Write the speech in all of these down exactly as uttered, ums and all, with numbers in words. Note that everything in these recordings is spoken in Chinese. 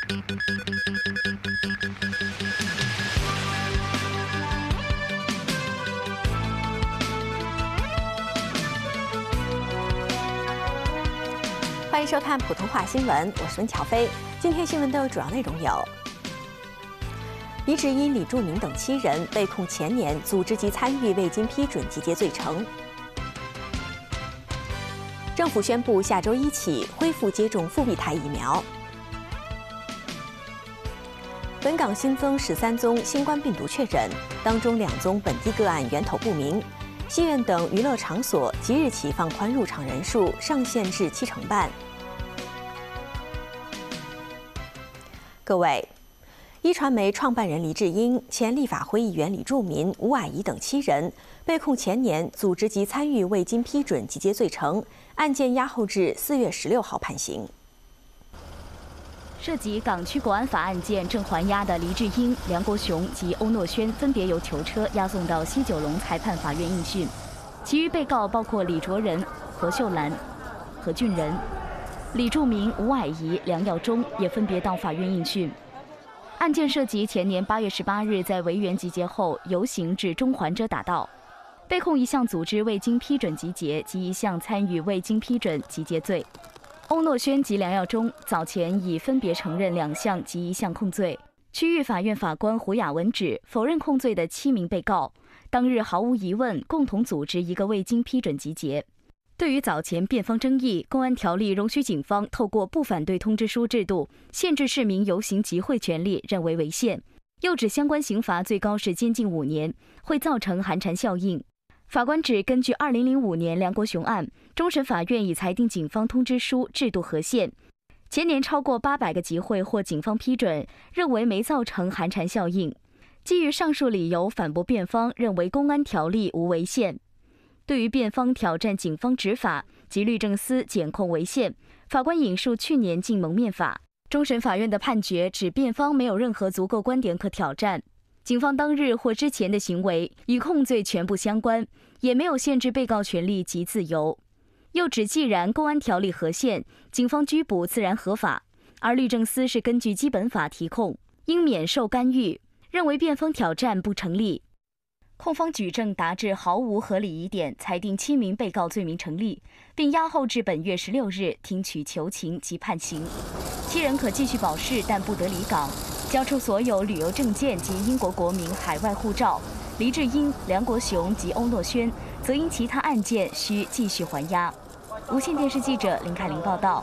欢迎收看普通话新闻，我是温乔飞。今天新闻的主要内容有：黎智英、李柱铭等七人被控前年组织及参与未经批准集结罪成。政府宣布下周一起恢复接种复必泰疫苗。本港新增十三宗新冠病毒确诊，当中两宗本地个案源头不明。戏院等娱乐场所即日起放宽入场人数上限至七成半。各位，一传媒创办人黎智英、前立法会议员李柱铭、吴霭仪等七人被控前年组织及参与未经批准集结罪成，案件押后至四月十六号判刑。 涉及港区国安法案件正还押的黎智英、梁国雄及欧诺轩分别由囚车押送到西九龙裁判法院应讯，其余被告包括李卓人、何秀兰、何俊仁、李柱铭、吴霭仪、梁耀忠也分别到法院应讯。案件涉及前年八月十八日在维园集结后游行至中环遮打道，被控一项组织未经批准集结及一项参与未经批准集结罪。欧诺轩及梁耀忠早前已分别承认两项及一项控罪。区域法院法官胡雅文指，否认控罪的七名被告当日毫无疑问共同组织一个未经批准集结。对于早前辩方争议，公安条例容许警方透过不反对通知书制度限制市民游行集会权利，认为违宪。又指相关刑罚最高是监禁五年，会造成寒蝉效应。法官指，根据二零零五年梁国雄案，终审法院已裁定警方通知书制度合宪。前年超过八百个集会获警方批准，认为没造成寒蝉效应。基于上述理由反驳辩方，认为公安条例无违宪。对于辩方挑战警方执法及律政司检控违宪，法官引述去年禁蒙面法。终审法院的判决指，辩方没有任何足够观点可挑战。警方当日或之前的行为与控罪全部相关，也没有限制被告权利及自由。又指，既然公安条例合宪，警方拘捕自然合法，而律政司是根据基本法提控，应免受干预，认为辩方挑战不成立。控方举证达至毫无合理疑点，裁定七名被告罪名成立，并押后至本月十六日听取求情及判刑。七人可继续保释，但不得离港，交出所有旅游证件及英国国民海外护照。黎智英、梁国雄及欧诺轩则因其他案件需继续还押。无线电视记者林凯琳报道。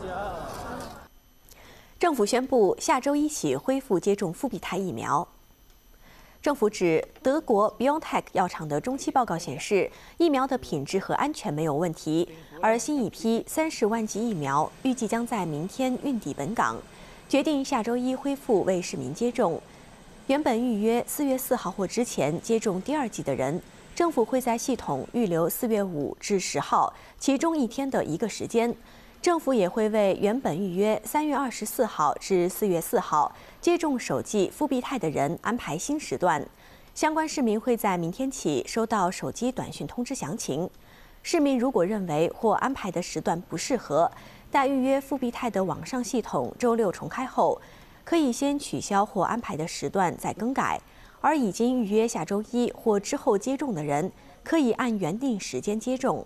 政府宣布下周一起恢复接种复必泰疫苗。政府指，德国 BioNTech 药厂的中期报告显示，疫苗的品质和安全没有问题，而新一批三十万剂疫苗预计将在明天运抵本港，决定下周一恢复为市民接种。原本预约四月四号或之前接种第二剂的人，政府会在系统预留四月五至十号其中一天的一个时间。政府也会为原本预约三月二十四号至四月四号接种首剂复必泰的人安排新时段。相关市民会在明天起收到手机短讯通知详情。市民如果认为或安排的时段不适合，待预约复必泰的网上系统周六重开后，可以先取消或安排的时段再更改。而已经预约下周一或之后接种的人，可以按原定时间接种。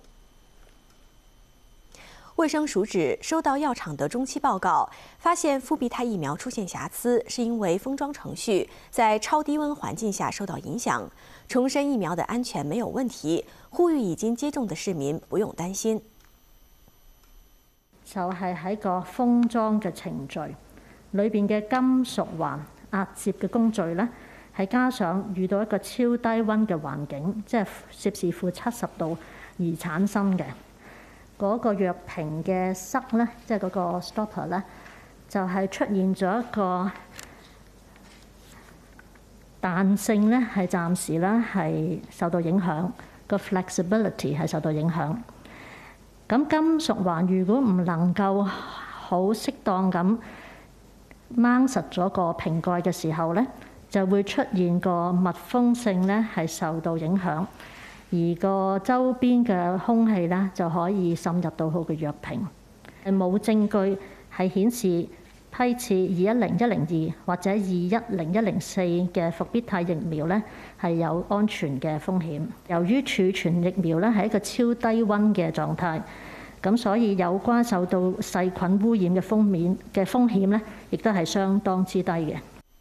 卫生署指，收到药厂的中期报告，发现复必泰疫苗出现瑕疵，是因为封装程序在超低温環境下受到影響。重申疫苗的安全沒有問題，呼籲已經接種的市民不用擔心。 就係喺個封裝嘅程序裏邊嘅金屬環壓接嘅工序咧，係加上遇到一個超低溫嘅環境，即係攝氏負七十度而產生嘅。嗰個藥瓶嘅塞咧，即係嗰個 stopper 咧，就係出現咗一個彈性咧，係暫時咧係受到影響，個 flexibility 係受到影響。咁金屬環如果唔能夠好適當咁掹實咗個瓶蓋嘅時候咧，就會出現個密封性咧係受到影響。而個周邊嘅空氣咧就可以滲入到佢嘅藥瓶。冇證據係顯示批次二一零一零二或者二一零一零四嘅復必泰疫苗咧係有安全嘅風險。由於儲存疫苗咧係一個超低溫嘅狀態，咁所以有關受到細菌污染嘅風險嘅風險咧，亦都係相當之低嘅。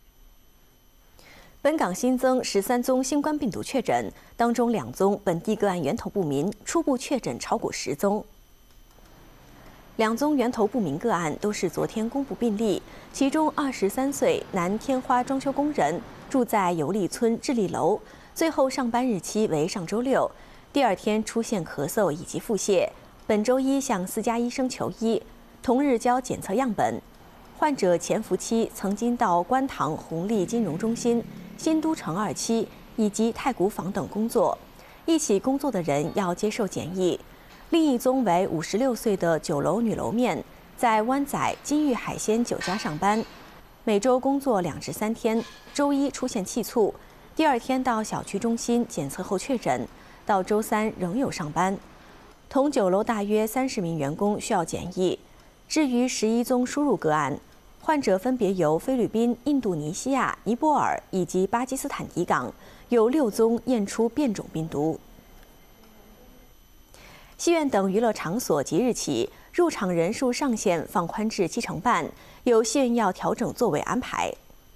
本港新增十三宗新冠病毒确诊，当中两宗本地个案源头不明，初步确诊超过十宗。两宗源头不明个案都是昨天公布病例，其中二十三岁男天花装修工人住在游利村智利楼，最后上班日期为上周六，第二天出现咳嗽以及腹泻，本周一向私家医生求医，同日交检测样本。患者潜伏期曾经到观塘红利金融中心、新都城二期以及太古坊等工作，一起工作的人要接受检疫。另一宗为五十六岁的酒楼女楼面，在湾仔金玉海鲜酒家上班，每周工作两至三天，周一出现气促，第二天到小区中心检测后确诊，到周三仍有上班。同酒楼大约三十名员工需要检疫。至于十一宗输入个案，患者分别由菲律宾、印度尼西亚、尼泊尔以及巴基斯坦抵港，有六宗验出变种病毒。戏院等娱乐场所即日起入场人数上限放宽至七成半，有戏院要调整座位安排。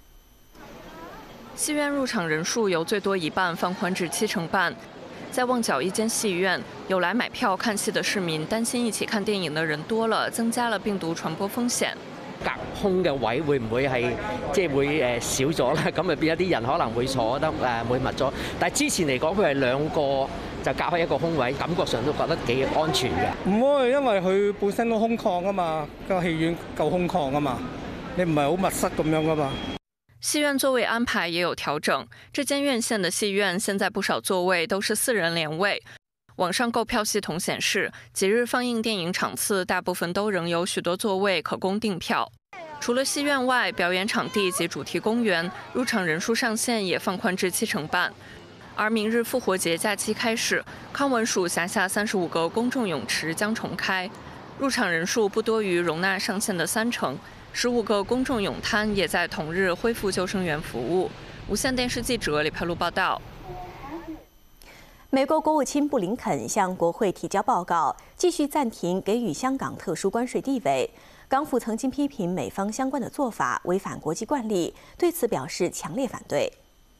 戏院入场人数由最多一半放宽至七成半。在旺角一间戲院，有來買票看戲的市民擔心一起看電影的人多了，增加了病毒傳播風險。 隔空嘅位會唔會係即係會誒少咗咧？咁咪變咗啲人可能會坐得誒會密咗。但係之前嚟講，佢係兩個就隔開一個空位，感覺上都覺得幾安全嘅。 唔會，因為佢本身都空曠啊嘛，個戲院夠空曠啊嘛，你唔係好密室咁樣噶嘛。 戲院座位安排也有調整，這間院線的戲院現在不少座位都是四人連位。網上購票系統顯示，即日放映電影場次大部分都仍有許多座位可供訂票。除了戲院外，表演場地及主題公園入場人數上限也放寬至七成半。而明日復活節假期開始，康文署轄下三十五個公眾泳池將重開，入場人數不多於容納上限的三成。十五個公眾泳灘也在同日恢復救生員服務。無線電視記者李佩露報道。 美國國務卿布林肯向國會提交報告，繼續暫停給予香港特殊關稅地位。港府曾經批評美方相關的做法違反國際慣例，對此表示強烈反對。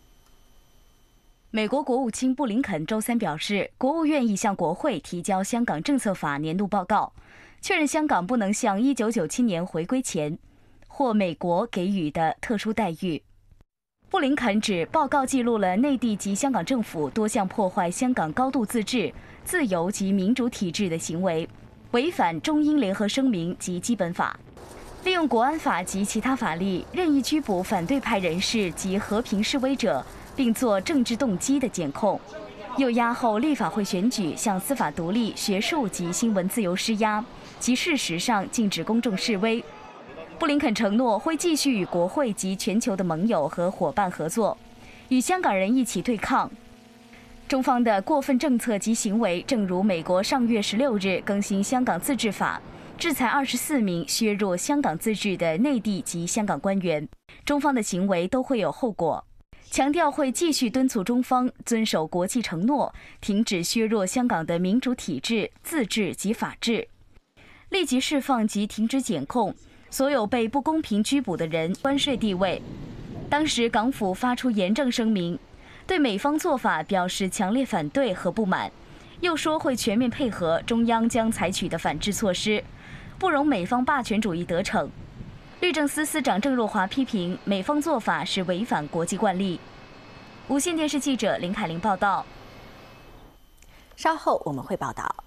美國國務卿布林肯周三表示，國務院已向國會提交香港政策法年度報告，確認香港不能像一九九七年回歸前或美國給予的特殊待遇。布林肯指，報告記錄了內地及香港政府多項破壞香港高度自治、自由及民主體制的行為，違反中英聯合聲明及基本法，利用國安法及其他法律任意拘捕反對派人士及和平示威者，並做政治動機的檢控，又押後立法會選舉，向司法獨立、學術及新聞自由施壓，其事實上禁止公眾示威。布林肯承諾會繼續與國會及全球的盟友和夥伴合作，與香港人一起對抗中方的過分政策及行為。正如美國上月十六日更新香港自治法，制裁二十四名削弱香港自治的內地及香港官員，中方的行為都會有後果。強調會繼續敦促中方遵守國際承諾，停止削弱香港的民主體制、自治及法治，立即釋放及停止檢控所有被不公平拘捕的人關稅地位。當時港府發出嚴正聲明，對美方做法表示強烈反對和不滿，又說會全面配合中央將採取的反制措施，不容美方霸權主義得逞。律政司司長鄭若驊批評美方做法是違反國際慣例。無線電視記者林凱玲報道。 稍後我們會報道。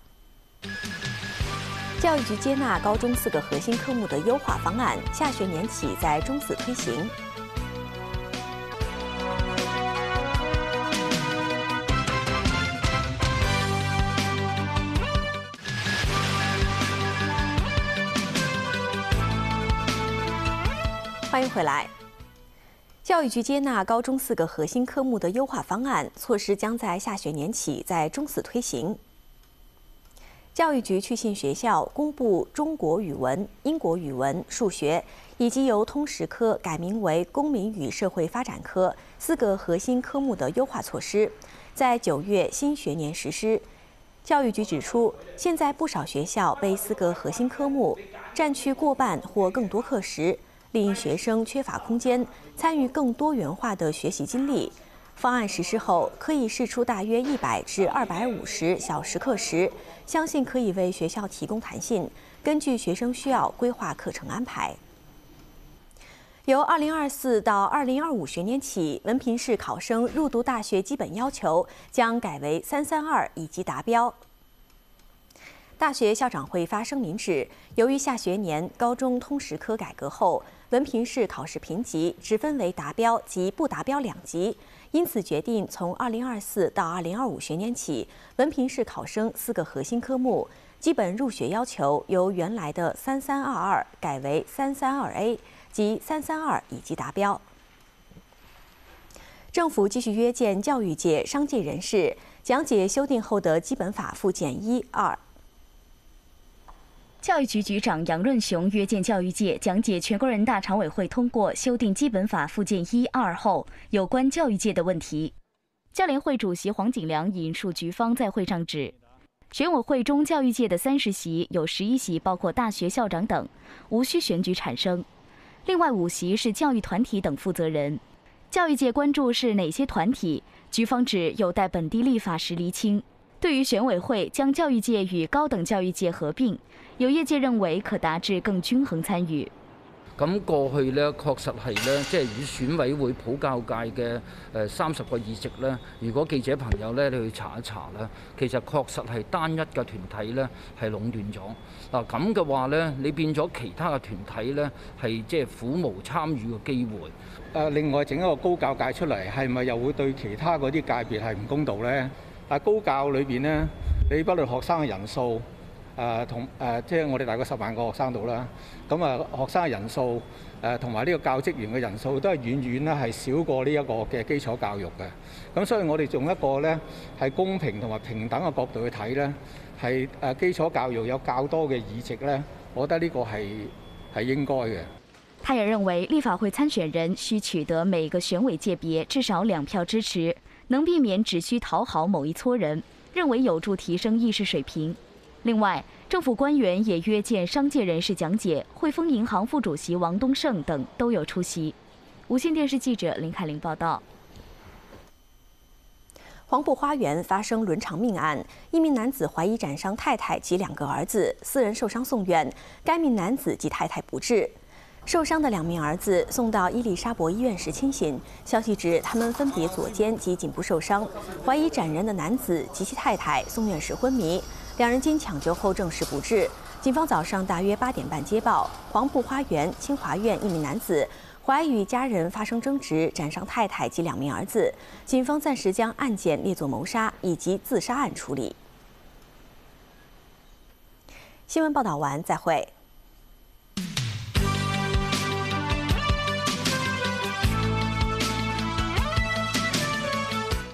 教育局接納高中四個核心科目的優化方案，下學年起在中四推行。歡迎回來。教育局接納高中四個核心科目的優化方案，措施將在下學年起在中四推行。 教育局去信学校公布中国语文、英国语文、数学以及由通识科改名为公民与社会发展科四个核心科目的优化措施，在九月新学年实施。教育局指出，现在不少学校被四个核心科目占去过半或更多课时，令学生缺乏空间参与更多元化的学习经历。方案实施后，可以释出大约一百至二百五十小时课时，相信可以为学校提供弹性，根据学生需要规划课程安排。由二零二四到二零二五学年起，文凭试考生入读大学基本要求将改为三三二以及达标。大学校长会发声明指，由于下学年高中通识科改革后，文凭试考试评级只分为达标及不达标两级，因此决定从二零二四到二零二五学年起，文凭试考生四个核心科目基本入学要求由原来的三三二二改为三三二 A， 即三三二以及达标。政府继续约见教育界、商界人士，讲解修订后的基本法附件一、二。 教育局局长杨润雄约见教育界，讲解全国人大常委会通过修订基本法附件一、二后有关教育界的问题。教联会主席黄锦良引述局方在会上指，选委会中教育界的三十席有十一席包括大学校长等，无需选举产生；另外五席是教育团体等负责人。教育界关注是哪些团体，局方指有待本地立法时厘清。对于选委会将教育界与高等教育界合并，有業界認為可達至更均衡參與。 咁過去咧，確實係咧，即係以選委會普教界嘅誒三十個議席咧，如果記者朋友咧你去查一查啦，其實確實係單一嘅團體咧係壟斷咗。嗱咁嘅話咧，你變咗其他嘅團體咧係即係苦無參與嘅機會。 誒，另外整一個高教界出嚟，係咪又會對其他嗰啲界別係唔公道咧？啊，高教裏邊咧，你不論學生嘅人數。誒同誒，即係我哋大概十萬個學生度啦。咁啊，學生嘅人數誒同埋呢個教職員嘅人數都係遠遠咧係少過呢一個嘅基礎教育嘅。咁所以我哋用一個咧係公平同埋平等嘅角度去睇咧，係誒基礎教育有較多嘅議席咧，我覺得呢個係係應該嘅。 他也認為立法會參選人需取得每個選委界別至少兩票支持，能避免只需討好某一撮人，認為有助提升議事水平。另外，政府官員也約見商界人士講解，匯豐銀行副主席王東勝等都有出席。無線電視記者林凱玲報道。 黃埔花園發生倫常命案，一名男子懷疑斬傷太太及兩個兒子，四人受傷送院，該名男子及太太不治。受傷的兩名兒子送到伊麗莎白醫院時清醒，消息指他們分別左肩及頸部受傷，懷疑斬人的男子及其太太送院時昏迷。兩人經搶救後證實不治。警方早上大約八點半接報，黃埔花園清華苑一名男子懷疑與家人發生爭執，斬傷太太及兩名兒子。警方暫時將案件列作謀殺以及自殺案處理。新聞報道完，再會。